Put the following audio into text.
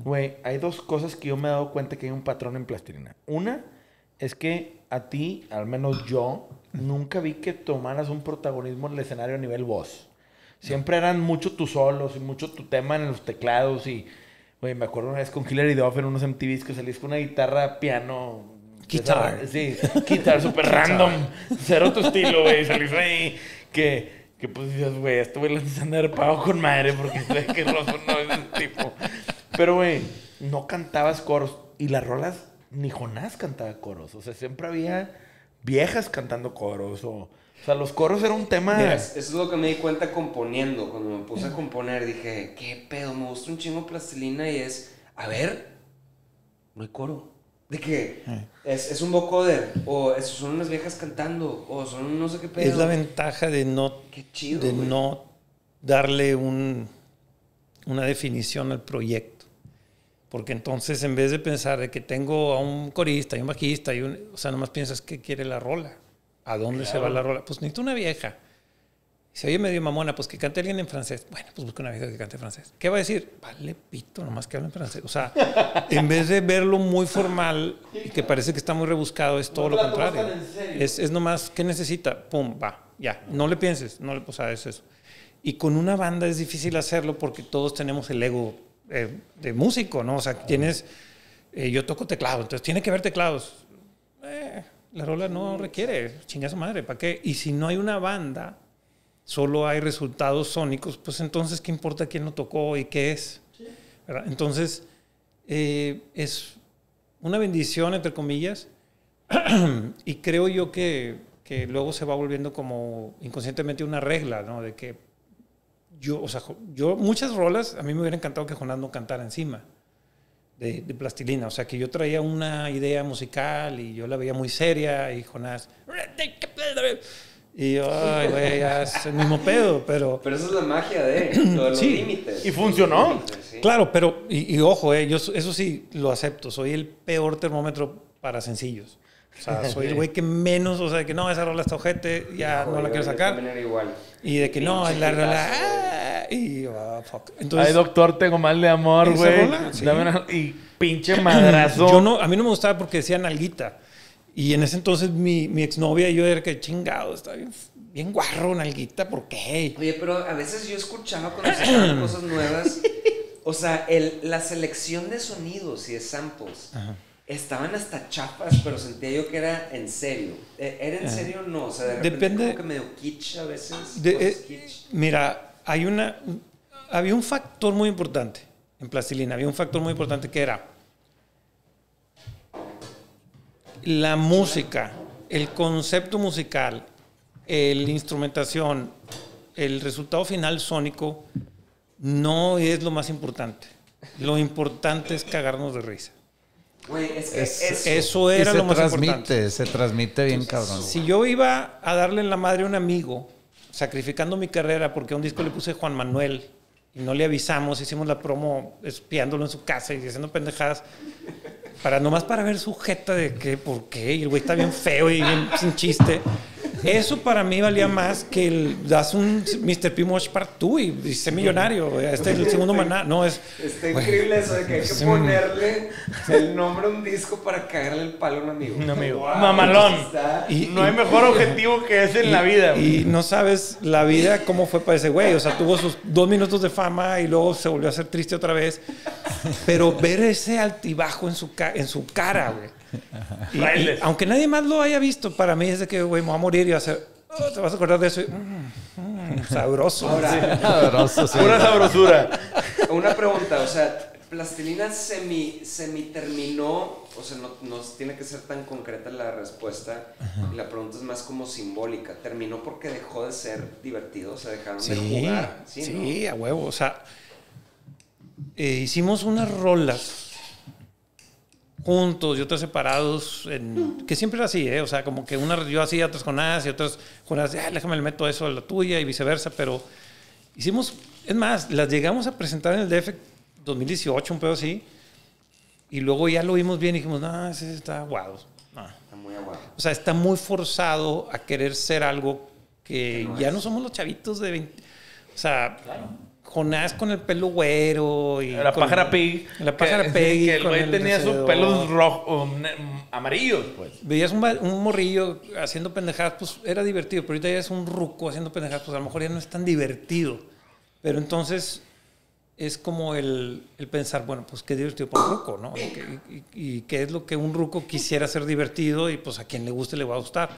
Güey, hay dos cosas que yo me he dado cuenta que hay un patrón en Plastilina. Una es que a ti, al menos yo, nunca vi que tomaras un protagonismo en el escenario a nivel voz. Siempre eran mucho tus solos y mucho tu tema en los teclados y... Güey, me acuerdo una vez con Killer y Duff en unos MTVs que salís con una guitarra, piano... Guitar. Sí, guitar súper random. Cero tu estilo, güey. Salís ahí que pues dices, güey, este güey se anda de pago con madre porque sé que Rosso no es ese tipo. Pero, güey, no cantabas coros. Y las rolas, ni Jonás cantaba coros. O sea, siempre había viejas cantando coros. O sea, los coros era un tema... Mira, eso es lo que me di cuenta componiendo. Cuando me puse a componer, dije, ¿qué pedo? Me gusta un chingo Plastilina y es... A ver, no hay coro. ¿De qué? Es un vocoder. O son unas viejas cantando. O son no sé qué pedo. Es la ventaja de no, Qué chido, de güey. no darle una definición al proyecto. Porque entonces, en vez de pensar de que tengo a un corista y un bajista, o sea, nomás piensas qué quiere la rola. ¿A dónde se va la rola? Pues necesito una vieja. Y se oye medio mamona, pues que cante alguien en francés. Bueno, pues busca una vieja que cante en francés. ¿Qué va a decir? Vale, pito, nomás que hable en francés. O sea, en vez de verlo muy formal y que parece que está muy rebuscado, es todo lo contrario. Es nomás, ¿qué necesita? Pum, va, ya. No le pienses. O sea, es eso. Y con una banda es difícil hacerlo porque todos tenemos el ego de músico, ¿no? O sea, yo toco teclado, entonces tiene que haber teclados. La rola no requiere, chinga su madre, ¿para qué? Y si no hay una banda, solo hay resultados sónicos, pues entonces, ¿qué importa quién lo tocó y qué es? ¿Verdad? Entonces, es una bendición, entre comillas, y creo yo que luego se va volviendo como inconscientemente una regla, ¿no? De que yo muchas rolas, a mí me hubiera encantado que Jonás no cantara encima de Plastilina. O sea, que yo traía una idea musical y yo la veía muy seria y Jonás... Y yo, ay, güey, ya es el mismo pedo, pero... Pero esa es la magia de los Sí. límites. Y funcionó. Sí. Claro, pero... Y ojo, yo eso sí lo acepto. Soy el peor termómetro para sencillos. O sea, soy el güey que menos... O sea, que no, esa rola está ojete, ya no la quiero sacar. También era igual. Y de que no, la rola... Y fuck. Entonces, Ay, doctor, tengo mal de amor, ¿esa güey. rola? Sí. Y pinche madrazo. a mí no me gustaba porque decía nalguita. Y en ese entonces mi exnovia y yo era que chingado, está bien guarro, nalguita, ¿por qué? Oye, pero a veces yo escuchaba cuando sacaban cosas nuevas, o sea, la selección de sonidos y de samples estaban hasta chafas, pero sentía yo que era en serio. ¿Era en serio o no? O sea, de repente Depende, como que medio kitsch a veces. Kitsch. Mira, había un factor muy importante en Plastilina, había un factor muy importante que era la música, el concepto musical, la instrumentación, el resultado final sónico no es lo más importante. Lo importante es cagarnos de risa. Güey, es que Eso era lo más importante. Se transmite bien, cabrón. Si yo iba a darle en la madre a un amigo, sacrificando mi carrera porque a un disco le puse Juan Manuel y no le avisamos, hicimos la promo espiándolo en su casa y haciendo pendejadas, nomás para ver su jeta de que, ¿por qué? Y el güey está bien feo y bien sin chiste. Eso para mí valía más que das un Mr. P. Mosh Part 2 y sé millonario. Este es el segundo maná. No, está increíble eso de que hay que ponerle el nombre a un disco para cagarle el palo a un amigo. Un amigo. Wow, Mamalón. No hay Y- mejor objetivo que ese en la vida, güey. Y no sabes la vida cómo fue para ese güey. O sea, tuvo sus 2 minutos de fama y luego se volvió a hacer triste otra vez. Pero ver ese altibajo en su cara, güey. Y aunque nadie más lo haya visto, para mí es de que, güey, me voy a morir y va a ser... te vas a acordar de eso. Sabroso. Ahora, Sabroso, sí. Pura sabrosura. una pregunta, o sea, Plastilina semi terminó, o sea, no tiene que ser tan concreta la respuesta, y la pregunta es más como simbólica. ¿Terminó porque dejó de ser divertido? O sea, dejaron de jugar. Sí, a huevo. O sea, hicimos unas rolas juntos y otras separados, que siempre era así, o sea, como que yo hacía otras con As y otras con As, déjame le meto eso a la tuya y viceversa, pero hicimos, es más, las llegamos a presentar en el DF 2018, un pedo así, y luego ya lo vimos bien y dijimos, no, ese está aguado. No. Está muy aguado. O sea, está muy forzado a querer ser algo que ya no somos los chavitos de 20. O sea, Jonás con el pelo güero y La con- pájara Pig. La pájara que, Pig que el con güey el tenía sus deseador. pelos rojos, amarillos, pues. Veías un morrillo haciendo pendejadas, pues era divertido, pero ahorita ya es un ruco haciendo pendejadas, pues a lo mejor ya no es tan divertido. Pero entonces es como el pensar, bueno, pues qué divertido para un ruco, ¿no? Y qué es lo que un ruco quisiera hacer divertido y pues a quien le guste le va a gustar.